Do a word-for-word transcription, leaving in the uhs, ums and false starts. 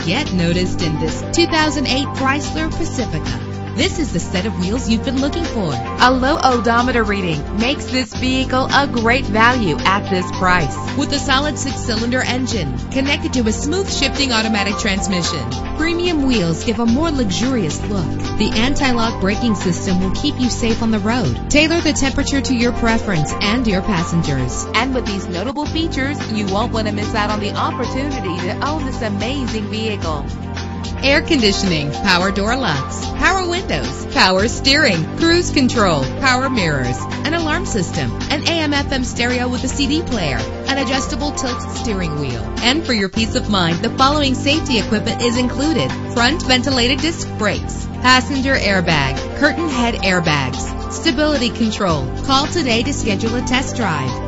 get noticed in this two thousand eight Chrysler Pacifica. This is the set of wheels you've been looking for. A low odometer reading makes this vehicle a great value at this price. With a solid six-cylinder engine connected to a smooth shifting automatic transmission, premium wheels give a more luxurious look. The anti-lock braking system will keep you safe on the road. Tailor the temperature to your preference and your passengers. And with these notable features, you won't want to miss out on the opportunity to own this amazing vehicle. Air conditioning, power door locks, power windows, power steering, cruise control, power mirrors, an alarm system, an A M F M stereo with a C D player, an adjustable tilt steering wheel. And for your peace of mind, the following safety equipment is included: front ventilated disc brakes, passenger airbag, curtain head airbags, stability control. Call today to schedule a test drive.